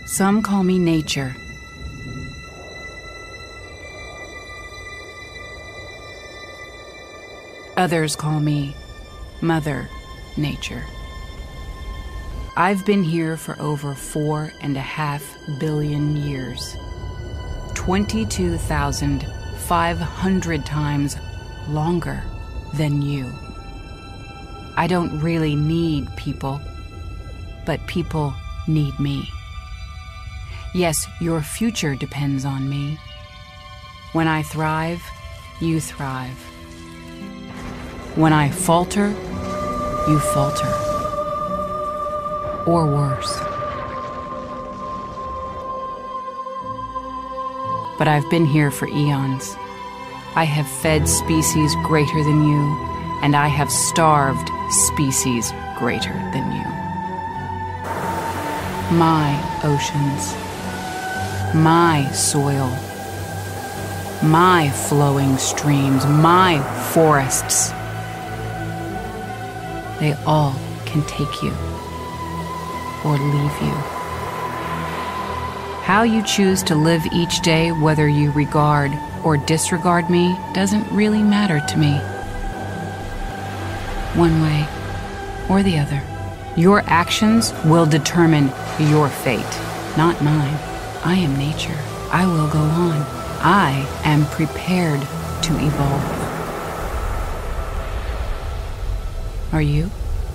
Some call me nature. Others call me Mother Nature. I've been here for over 4.5 billion years. 22,500 times longer than you. I don't really need people, but people need me. Yes, your future depends on me. When I thrive, you thrive. When I falter, you falter. Or worse. But I've been here for eons. I have fed species greater than you, and I have starved species greater than you. My oceans, my soil, my flowing streams, my forests, they all can take you or leave you. How you choose to live each day, whether you regard or disregard me, doesn't really matter to me. One way or the other. Your actions will determine your fate, not mine. I am nature. I will go on. I am prepared to evolve. Are you?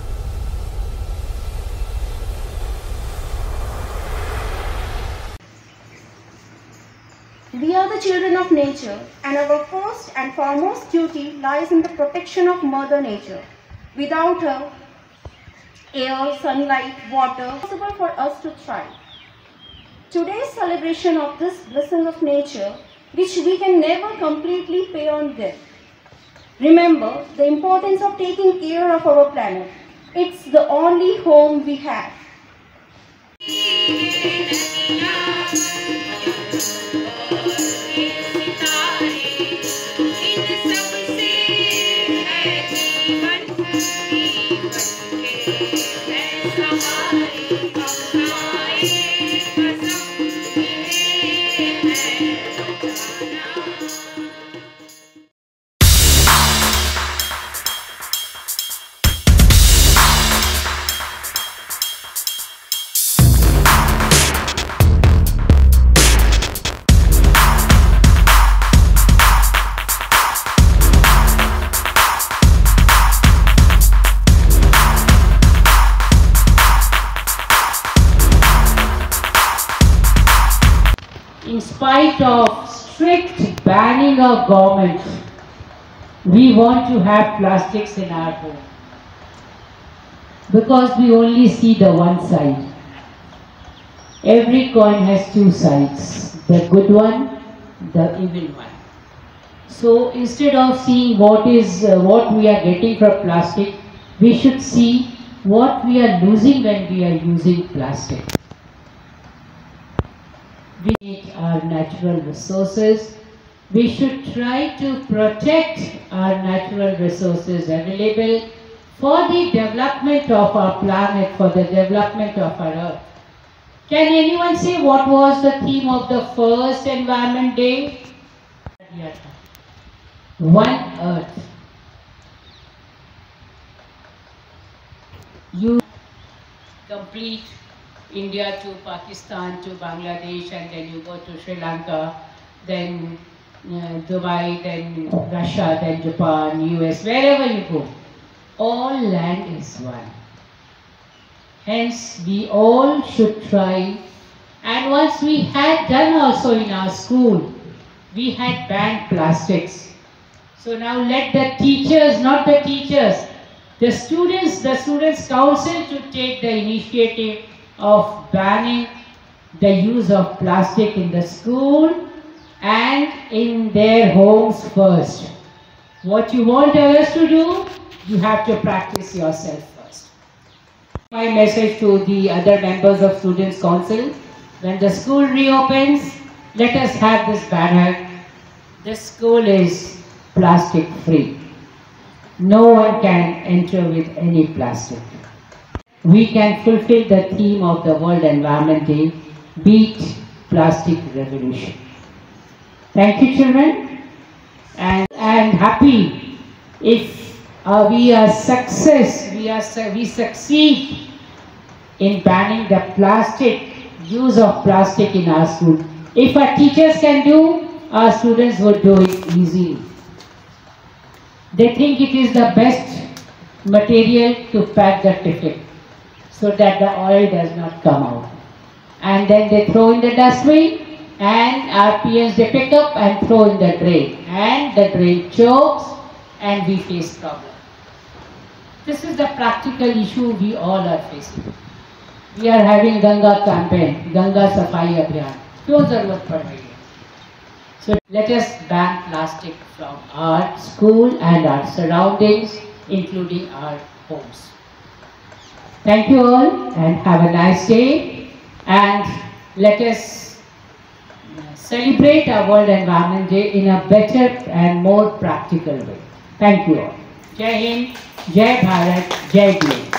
We are the children of nature, and our first and foremost duty lies in the protection of Mother Nature. Without her, air, sunlight, water, it's impossible for us to thrive. Today's celebration of this blessing of nature, which we can never completely pay on debt. Remember the importance of taking care of our planet. It's the only home we have. In spite of strict banning of government, we want to have plastics in our home because we only see the one side. Every coin has two sides, the good one, the evil one. So instead of seeing what we are getting from plastic, we should see what we are losing when we are using plastic. We need our natural resources. We should try to protect our natural resources available for the development of our planet, for the development of our earth. Can anyone say what was the theme of the first Environment Day? One Earth. You complete India to Pakistan to Bangladesh, and then you go to Sri Lanka, then Dubai, then Russia, then Japan, US, wherever you go. All land is one. Hence, we all should try. And once we had done also in our school, we had banned plastics. So now let the teachers, not the teachers, the students council to take the initiative of banning the use of plastic in the school and in their homes first. What you want others to do, you have to practice yourself first. My message to the other members of Students' Council, when the school reopens, let us have this banner. This school is plastic free. No one can enter with any plastic. We can fulfill the theme of the World Environment Day beat plastic revolution. Thank you, children, and happy if we succeed in banning the use of plastic in our school. If our teachers can do, our students would do it easily. They think it is the best material to pack the tiffin so that the oil does not come out. And then they throw in the dustbin, and our PMs they pick up and throw in the drain. And the drain chokes and we face problem. This is the practical issue we all are facing. We are having Ganga campaign, Ganga Safai Abhiyan. क्यों जरूरत पड़ रही है? So let us ban plastic from our school and our surroundings, including our homes. Thank you all and have a nice day, and let us celebrate our World Environment Day in a better and more practical way. Thank you all. Jai Hind, Jai Bharat, Jai Guru.